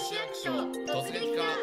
市役所突撃課。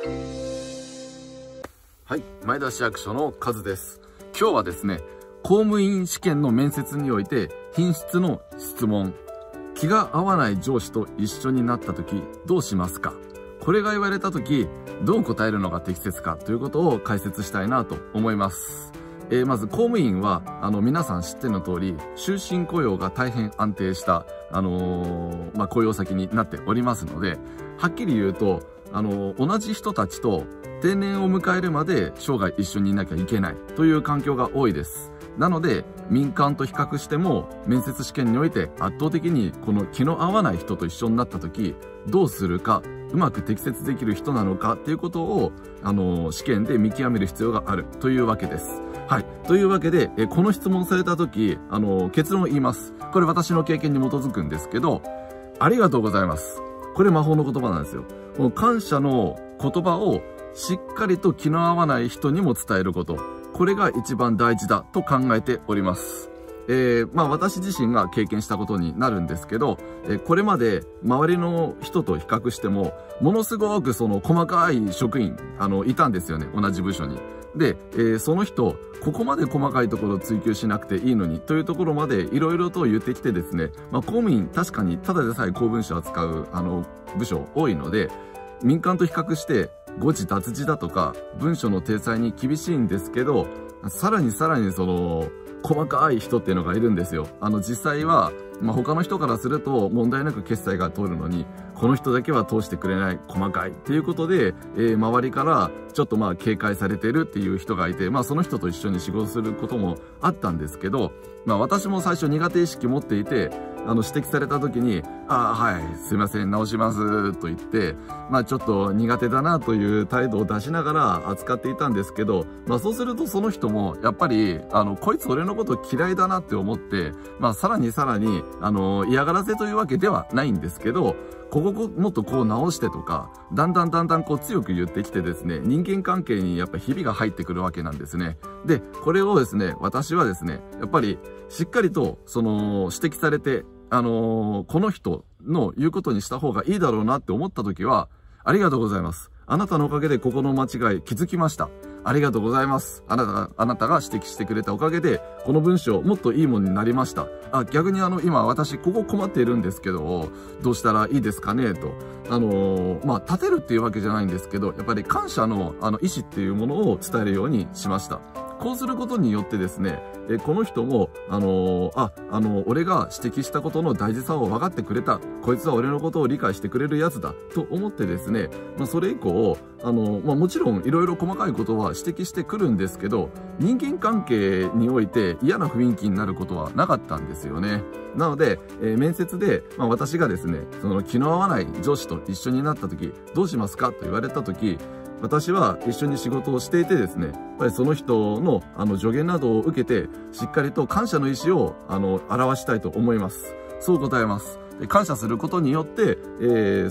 はい、前田市役所のカズです。今日はですね、公務員試験の面接において品質の質問、気が合わない上司と一緒になった時どうしますか？これが言われた時どう答えるのが適切かということを解説したいなと思います。まず公務員は皆さん知っての通り終身雇用が大変安定した雇用先になっておりますので、はっきり言うと同じ人たちと定年を迎えるまで生涯一緒にいなきゃいけないという環境が多いです。なので民間と比較しても面接試験において圧倒的にこの気の合わない人と一緒になった時どうするか、うまく適切できる人なのかっていうことを試験で見極める必要があるというわけです。はい。というわけで、この質問された時結論を言います。これ私の経験に基づくんですけど、ありがとうございます。これ魔法の言葉なんですよ。この感謝の言葉をしっかりと気の合わない人にも伝えること。これが一番大事だと考えております。私自身が経験したことになるんですけど、これまで周りの人と比較しても、ものすごく細かい職員、いたんですよね。同じ部署に。で、その人、ここまで細かいところを追求しなくていいのにというところまでいろいろと言ってきてですね、公務員、確かにただでさえ公文書を扱う、部署多いので、民間と比較して、誤字脱字だとか、文書の体裁に厳しいんですけど、さらに細かい人っていうのがいるんですよ。実際は、他の人からすると問題なく決済が通るのに、この人だけは通してくれない、細かいっていうことで、周りからちょっと警戒されてるっていう人がいて、その人と一緒に仕事することもあったんですけど、私も最初苦手意識持っていて、指摘された時に、はい、すいません、直します、と言って、ちょっと苦手だなという態度を出しながら扱っていたんですけど、そうするとその人も、やっぱり、こいつ俺のこと嫌いだなって思って、さらに、嫌がらせというわけではないんですけど、ここもっとこう直してとか、だんだんこう強く言ってきてですね、人間関係にやっぱひびが入ってくるわけなんですね。で、これをですね、私はですね、やっぱりしっかりと、指摘されて、この人の言うことにした方がいいだろうなって思った時は、ありがとうございます。あなたのおかげでここの間違い気づきました。ありがとうございます。あなたが指摘してくれたおかげで、この文章もっといいものになりました。逆に今私ここ困っているんですけど、どうしたらいいですかねと。立てるっていうわけじゃないんですけど、やっぱり感謝の意思っていうものを伝えるようにしました。こうすることによってですね、この人も、俺が指摘したことの大事さを分かってくれた。こいつは俺のことを理解してくれるやつだ。と思ってですね、それ以降、もちろんいろいろ細かいことは指摘してくるんですけど、人間関係において嫌な雰囲気になることはなかったんですよね。なので、面接で、私がですね、気の合わない上司と一緒になった時、どうしますかと言われた時、私は一緒に仕事をしていてですね、やっぱりその人の助言などを受けて、しっかりと感謝の意思を表したいと思います。そう答えます。感謝することによって、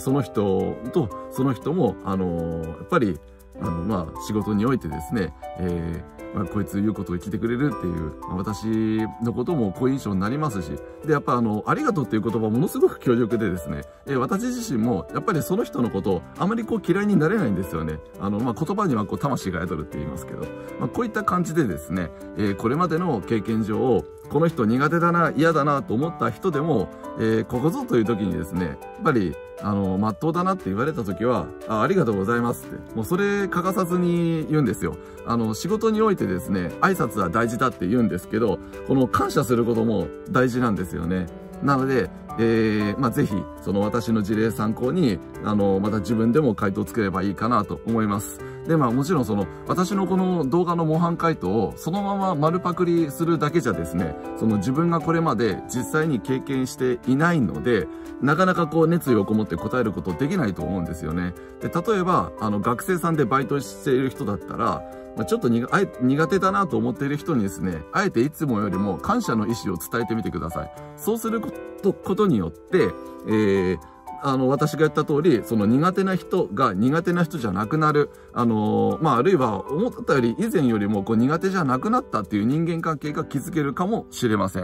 その人とその人もやっぱり仕事においてですね、こいつ言うことを聞いてくれるっていう、私のことも好印象になりますし、で、やっぱありがとうっていう言葉ものすごく強力でですね、私自身もやっぱりその人のことをあまり嫌いになれないんですよね。言葉には魂が宿るって言いますけど、こういった感じでですね、これまでの経験上、この人苦手だな、嫌だなと思った人でも、ここぞという時にですね、やっぱりまっとうだなって言われた時は、ありがとうございますって、もうそれ欠かさずに言うんですよ。仕事においてですね、挨拶は大事だって言うんですけど、この感謝することも大事なんですよね。なので、ぜひ、私の事例参考に、また自分でも回答を作ればいいかなと思います。で、もちろん私のこの動画の模範回答をそのまま丸パクリするだけじゃですね、自分がこれまで実際に経験していないので、なかなか熱意をこもって答えることできないと思うんですよね。で、例えば、学生さんでバイトしている人だったら、ちょっと苦手だなと思っている人にですね、あえていつもよりも感謝の意思を伝えてみてください。そうすることによって、私が言った通り、苦手な人が苦手な人じゃなくなる。あるいは思ったより以前よりも苦手じゃなくなったっていう人間関係が築けるかもしれません。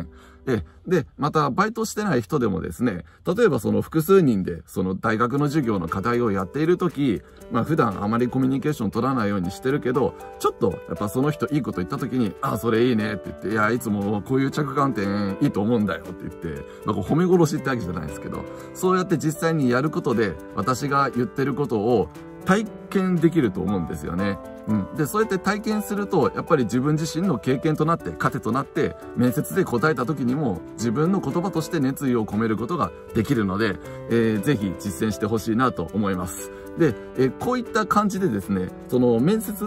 で、また、バイトしてない人でもですね、例えばその複数人で、その大学の授業の課題をやっているとき、普段あまりコミュニケーション取らないようにしてるけど、ちょっと、やっぱその人いいこと言ったときに、あ、それいいねって言って、いや、いつもこういう着眼点いいと思うんだよって言って、褒め殺しってわけじゃないですけど、そうやって実際にやることで、私が言ってることを体験できると思うんですよね。で、そうやって体験すると、やっぱり自分自身の経験となって、糧となって、面接で答えた時にも、自分の言葉として熱意を込めることができるので、ぜひ実践してほしいなと思います。で、こういった感じでですね、その面接って、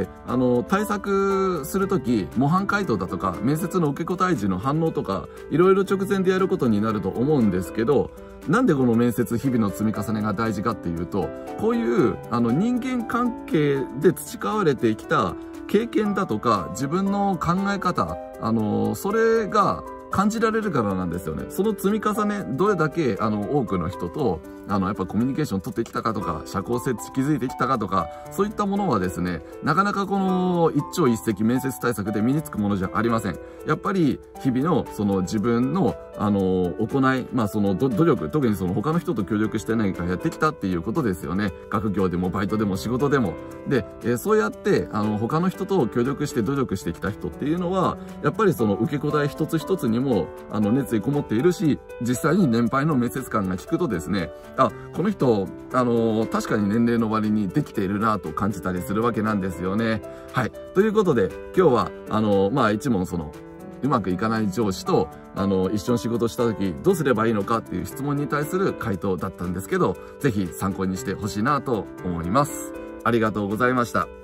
対策するとき、模範解答だとか、面接の受け答え時の反応とか、いろいろ直前でやることになると思うんですけど、なんでこの面接日々の積み重ねが大事かっていうと、こういう人間関係で培われてきた経験だとか自分の考え方、それが感じられるからなんですよね。その積み重ね、どれだけ多くの人とやっぱコミュニケーション取ってきたかとか、社交性築いてきたかとか、そういったものはですね、なかなかこの一朝一夕面接対策で身につくものじゃありません。やっぱり日々のその自分の行い、その努力、特にその他の人と協力して何かやってきたっていうことですよね。学業でもバイトでも仕事でも。で、そうやって他の人と協力して努力してきた人っていうのは、やっぱりその受け答え一つ一つにも熱意こもっているし、実際に年配の面接官が聞くとですね、あ、この人確かに年齢の割にできているなと感じたりするわけなんですよね。はい。ということで、今日は一問そのうまくいかない上司と一緒に仕事した時どうすればいいのかっていう質問に対する回答だったんですけど、ぜひ参考にしてほしいなと思います。ありがとうございました。